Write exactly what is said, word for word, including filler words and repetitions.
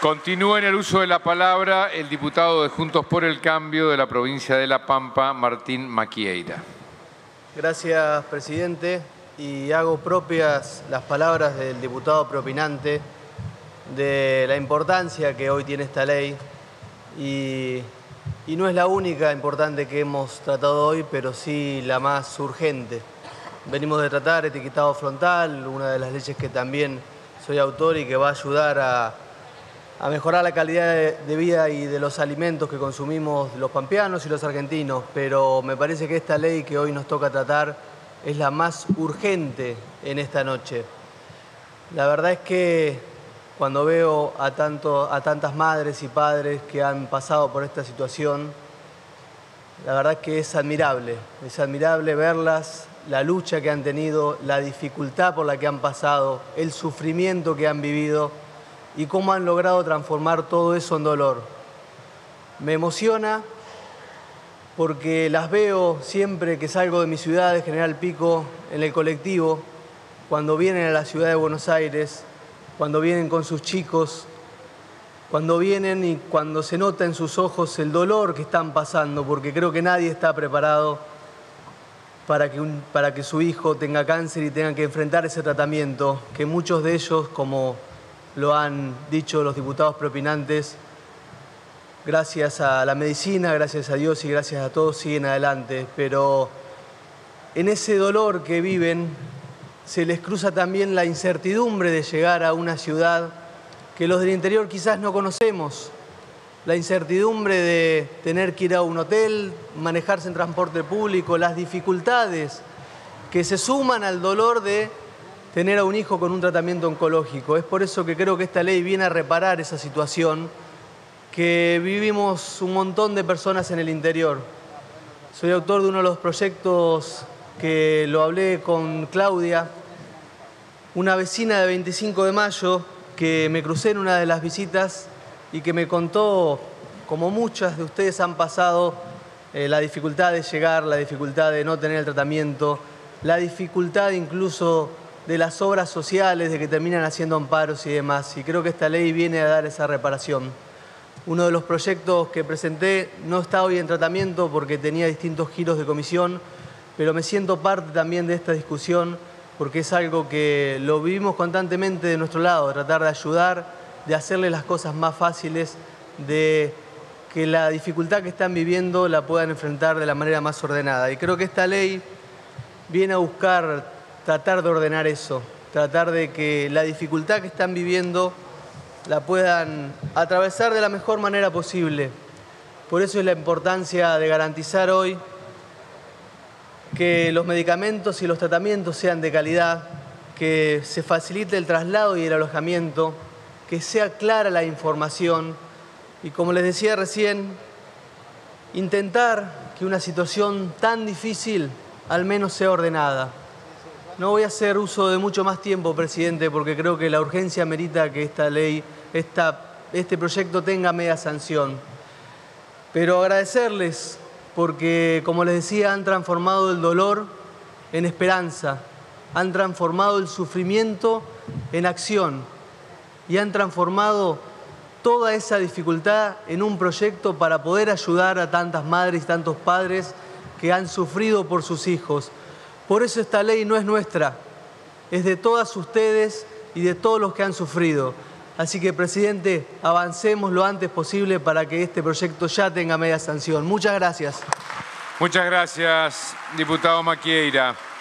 Continúa en el uso de la palabra el diputado de Juntos por el Cambio de la provincia de La Pampa, Martín Maquieira. Gracias, presidente. Y hago propias las palabras del diputado preopinante de la importancia que hoy tiene esta ley. Y, y no es la única importante que hemos tratado hoy, pero sí la más urgente. Venimos de tratar etiquetado frontal, una de las leyes que también soy autor y que va a ayudar a, a mejorar la calidad de, de vida y de los alimentos que consumimos los pampeanos y los argentinos. Pero me parece que esta ley que hoy nos toca tratar es la más urgente en esta noche. La verdad es que cuando veo a, tanto, a tantas madres y padres que han pasado por esta situación, la verdad es que es admirable, es admirable verlas, la lucha que han tenido, la dificultad por la que han pasado, el sufrimiento que han vivido y cómo han logrado transformar todo eso en dolor. Me emociona porque las veo siempre que salgo de mi ciudad, de General Pico, en el colectivo, cuando vienen a la ciudad de Buenos Aires, cuando vienen con sus chicos, cuando vienen y cuando se nota en sus ojos el dolor que están pasando, porque creo que nadie está preparado para que, un, para que su hijo tenga cáncer y tenga que enfrentar ese tratamiento, que muchos de ellos, como lo han dicho los diputados preopinantes, gracias a la medicina, gracias a Dios y gracias a todos siguen adelante. Pero en ese dolor que viven se les cruza también la incertidumbre de llegar a una ciudad que los del interior quizás no conocemos. La incertidumbre de tener que ir a un hotel, manejarse en transporte público, las dificultades que se suman al dolor de tener a un hijo con un tratamiento oncológico. Es por eso que creo que esta ley viene a reparar esa situación que vivimos un montón de personas en el interior. Soy autor de uno de los proyectos que lo hablé con Claudia, una vecina de veinticinco de mayo que me crucé en una de las visitas y que me contó, como muchas de ustedes han pasado, eh, la dificultad de llegar, la dificultad de no tener el tratamiento, la dificultad incluso de las obras sociales, de que terminan haciendo amparos y demás. Y creo que esta ley viene a dar esa reparación. Uno de los proyectos que presenté no está hoy en tratamiento porque tenía distintos giros de comisión, pero me siento parte también de esta discusión porque es algo que lo vivimos constantemente de nuestro lado, tratar de ayudar, de hacerle las cosas más fáciles, de que la dificultad que están viviendo la puedan enfrentar de la manera más ordenada. Y creo que esta ley viene a buscar tratar de ordenar eso, tratar de que la dificultad que están viviendo la puedan atravesar de la mejor manera posible. Por eso es la importancia de garantizar hoy que los medicamentos y los tratamientos sean de calidad, que se facilite el traslado y el alojamiento, que sea clara la información y, como les decía recién, intentar que una situación tan difícil al menos sea ordenada. No voy a hacer uso de mucho más tiempo, presidente, porque creo que la urgencia merita que esta ley, esta, este proyecto tenga media sanción. Pero agradecerles porque, como les decía, han transformado el dolor en esperanza, han transformado el sufrimiento en acción y han transformado toda esa dificultad en un proyecto para poder ayudar a tantas madres y tantos padres que han sufrido por sus hijos. Por eso esta ley no es nuestra, es de todas ustedes y de todos los que han sufrido. Así que, presidente, avancemos lo antes posible para que este proyecto ya tenga media sanción. Muchas gracias. Muchas gracias, diputado Maquieira.